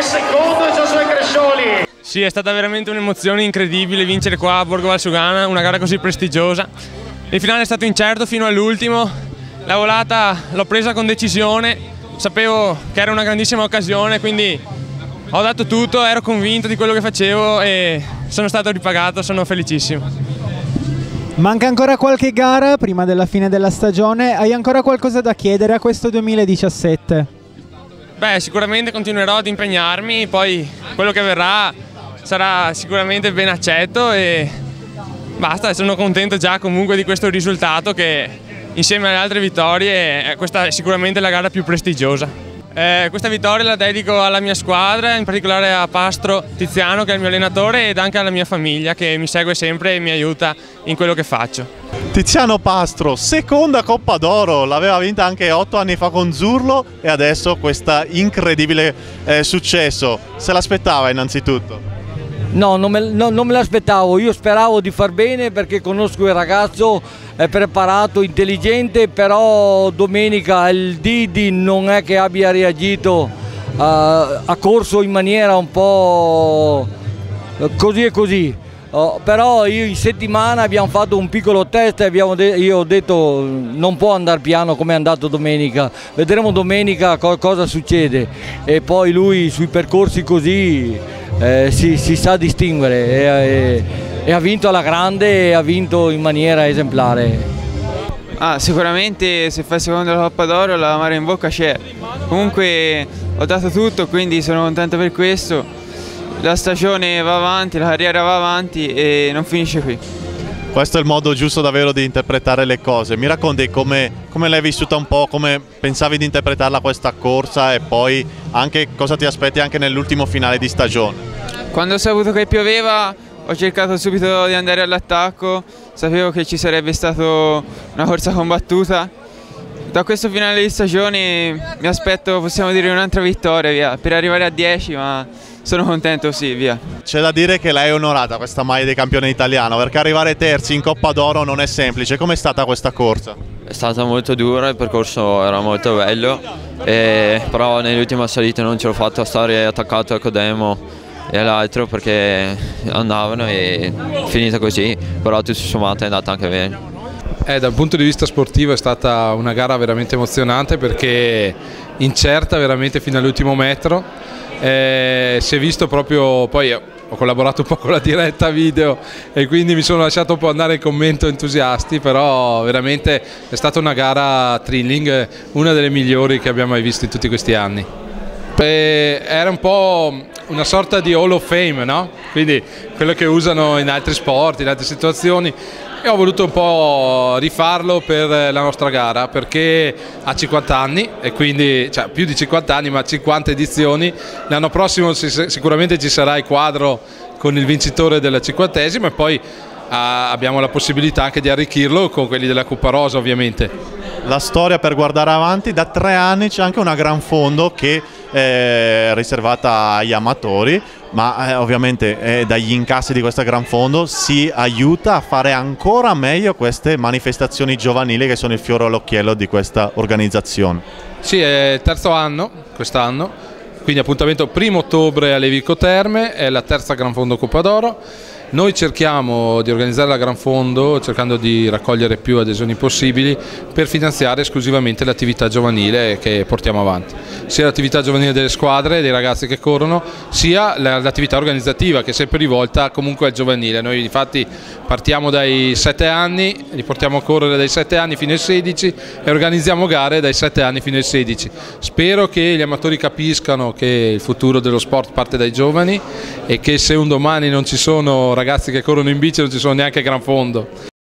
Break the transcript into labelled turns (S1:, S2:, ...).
S1: secondo Giosuè Crescioli.
S2: Sì, è stata veramente un'emozione incredibile vincere qua a Borgo Valsugana, una gara così prestigiosa. Il finale è stato incerto fino all'ultimo, la volata l'ho presa con decisione, sapevo che era una grandissima occasione, quindi ho dato tutto, ero convinto di quello che facevo e sono stato ripagato, sono felicissimo.
S3: Manca ancora qualche gara prima della fine della stagione, hai ancora qualcosa da chiedere a questo 2017?
S2: Beh, sicuramente continuerò ad impegnarmi, poi quello che verrà sarà sicuramente ben accetto e basta, sono contento già comunque di questo risultato che insieme alle altre vittorie questa è sicuramente la gara più prestigiosa. Questa vittoria la dedico alla mia squadra, in particolare a Pastro Tiziano che è il mio allenatore ed anche alla mia famiglia che mi segue sempre e mi aiuta in quello che faccio.
S4: Tiziano Pastro, seconda Coppa d'Oro, l'aveva vinta anche 8 anni fa con Zurlo e adesso questo incredibile successo. Se l'aspettava innanzitutto?
S5: No, non me l'aspettavo, io speravo di far bene perché conosco il ragazzo, è preparato, intelligente, però domenica il Didi non è che abbia reagito, ha corso in maniera un po' così e così. Però io in settimana abbiamo fatto un piccolo test e io ho detto non può andare piano come è andato domenica, vedremo domenica cosa succede e poi lui sui percorsi così si sa distinguere e ha vinto alla grande e ha vinto in maniera esemplare.
S6: Sicuramente se fa il secondo alla Coppa d'Oro la mare in bocca c'è, comunque ho dato tutto quindi sono contento per questo. La stagione va avanti, la carriera va avanti e non finisce qui.
S4: Questo è il modo giusto davvero di interpretare le cose. Mi racconti come l'hai vissuta un po', come pensavi di interpretarla questa corsa e poi anche cosa ti aspetti anche nell'ultimo finale di stagione?
S6: Quando ho saputo che pioveva ho cercato subito di andare all'attacco, sapevo che ci sarebbe stata una corsa combattuta. Da questo finale di stagione mi aspetto, possiamo dire, un'altra vittoria via, per arrivare a 10, ma sono contento, sì, via.
S4: C'è da dire che l'hai onorata questa maglia di campione italiano, perché arrivare terzi in Coppa d'Oro non è semplice. Com'è stata questa corsa?
S7: È stata molto dura, il percorso era molto bello, però nell'ultima salita non ce l'ho fatta a stare attaccato a Codemo e all'altro perché andavano e finita così, però tutto sommato è andata anche bene.
S8: Dal punto di vista sportivo è stata una gara veramente emozionante perché incerta veramente fino all'ultimo metro. Si è visto proprio, poi ho collaborato un po' con la diretta video e quindi mi sono lasciato un po' andare il commento entusiasti, però veramente è stata una gara thrilling, una delle migliori che abbiamo mai visto in tutti questi anni. Era un po' una sorta di Hall of Fame, no? Quindi quello che usano in altri sport, in altre situazioni. E ho voluto un po' rifarlo per la nostra gara perché ha 50 anni e quindi, cioè più di 50 anni ma 50 edizioni. L'anno prossimo sicuramente ci sarà il quadro con il vincitore della 50esima e poi abbiamo la possibilità anche di arricchirlo con quelli della Coppa Rosa ovviamente.
S4: La storia per guardare avanti, da 3 anni c'è anche una gran fondo che è riservata agli amatori, ma ovviamente dagli incassi di questa gran fondo si aiuta a fare ancora meglio queste manifestazioni giovanili che sono il fiore all'occhiello di questa organizzazione.
S8: Sì, è il terzo anno quest'anno, quindi appuntamento 1° ottobre a Levico Terme, è la terza Gran Fondo Coppa d'Oro. Noi cerchiamo di organizzare la Gran Fondo cercando di raccogliere più adesioni possibili per finanziare esclusivamente l'attività giovanile che portiamo avanti, sia l'attività giovanile delle squadre, dei ragazzi che corrono, sia l'attività organizzativa che è sempre rivolta comunque al giovanile. Noi infatti partiamo dai 7 anni, li portiamo a correre dai 7 anni fino ai 16 e organizziamo gare dai 7 anni fino ai 16. Spero che gli amatori capiscano che il futuro dello sport parte dai giovani e che se un domani non ci sono ragazzi che corrono in bici non ci sono neanche Gran Fondo.